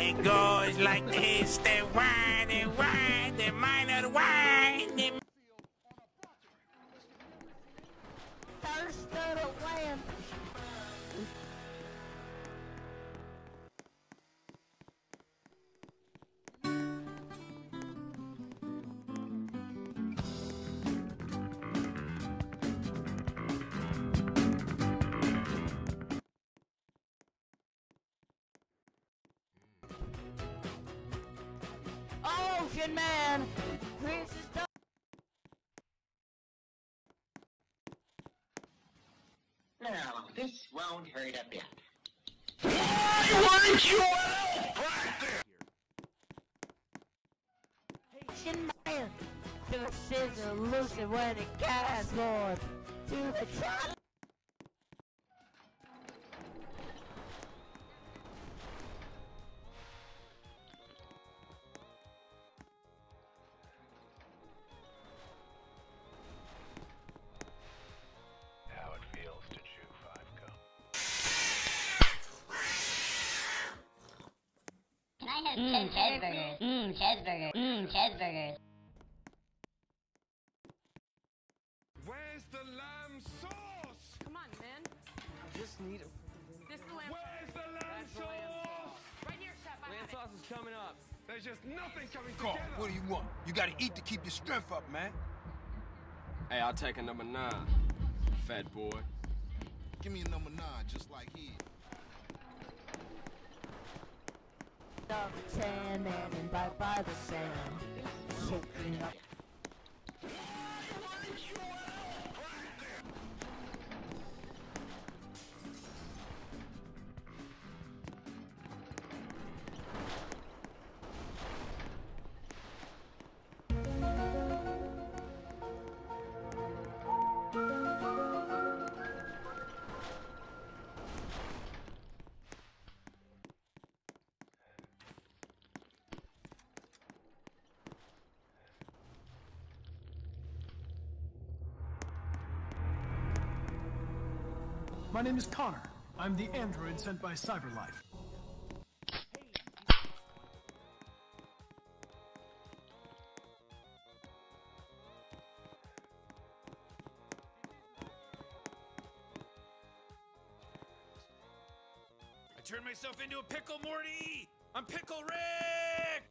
It goes like this, the wine, the minor the wine, the Thirst of the land. Ocean man, this is the No, this won't hurt a bit. Ocean man. This is elusive when it casts more to the child. How it feels to chew 5 gum. Can I have 10 cheeseburgers? Cheeseburgers. Cheeseburgers. Where's the lamb sauce? Come on, man. I just need a... This is the lamb. Where's the lamb That's the lamb sauce? Right here, chef. I Lamb have it. sauce is coming up. There's just nothing coming Carl, together. what do you want? You gotta eat to keep your strength up, man. Hey, I'll take a number 9, fat boy. Give me a number 9, just like his. Of the tan and imbibed by the sand. Soaking up. My name is Connor. I'm the android sent by Cyberlife. I turned myself into a pickle, Morty! I'm Pickle Rick!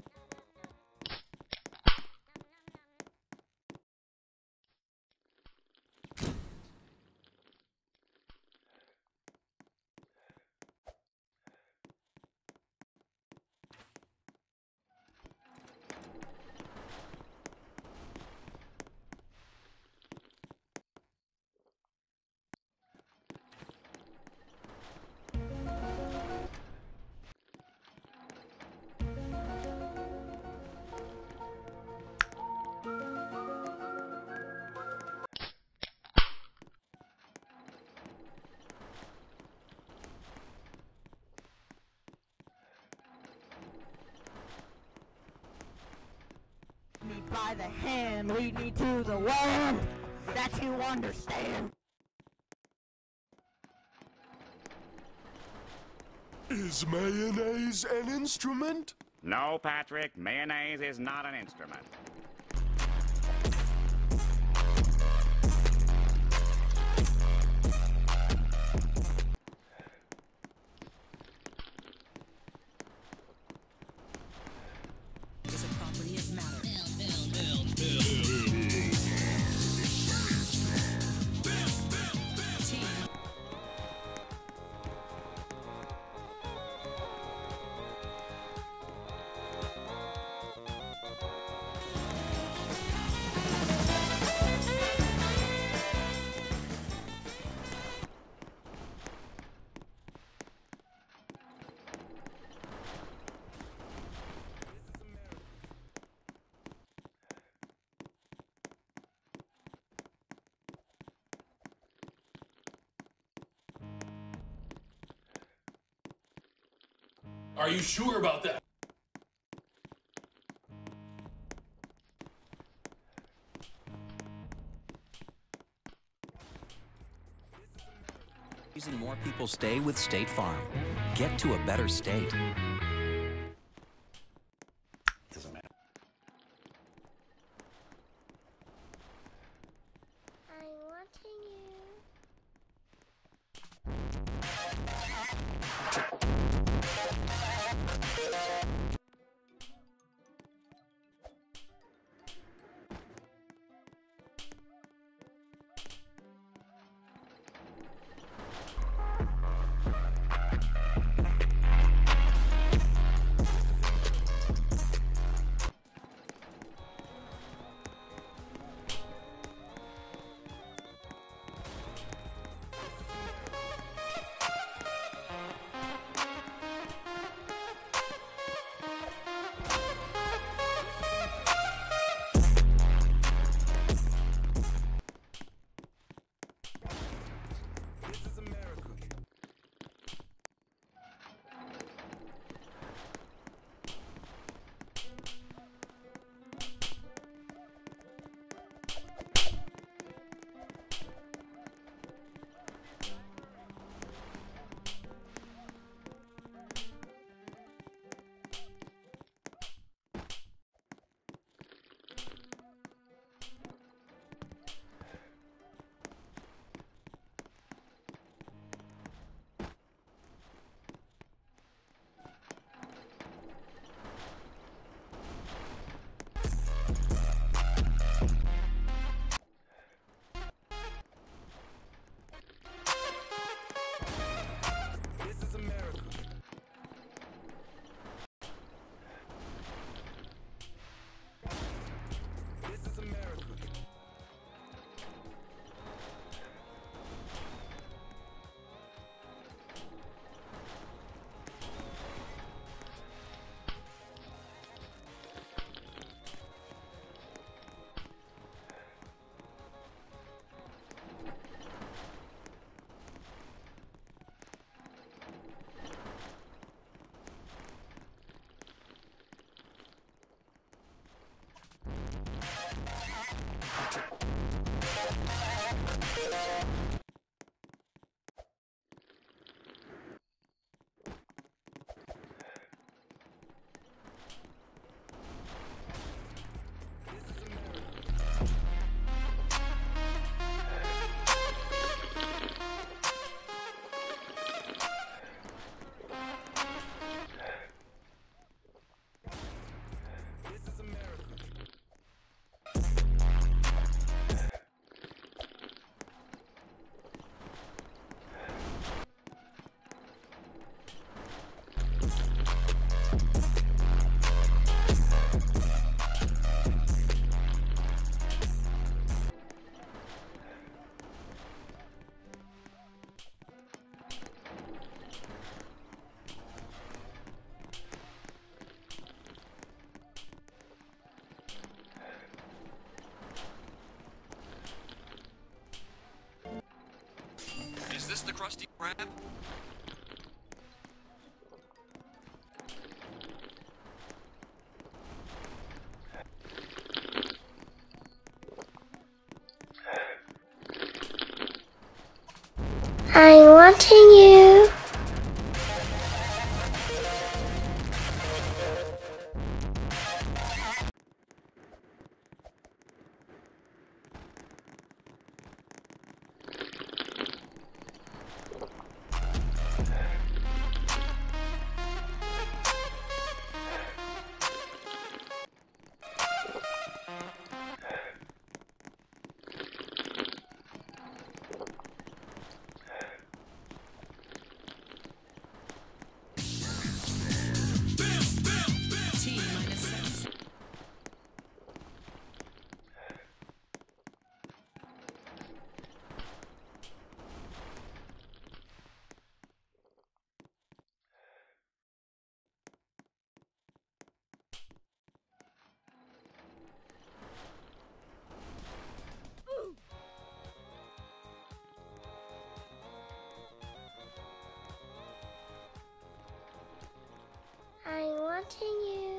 Me by the hand, lead me to the land that you understand. Is mayonnaise an instrument? No, Patrick, mayonnaise is not an instrument. Is a property of matter. Are you sure about that? Reason more people stay with State Farm. Get to a better state. Is this the Krusty Krab? I'm wanting you. I'm wanting you.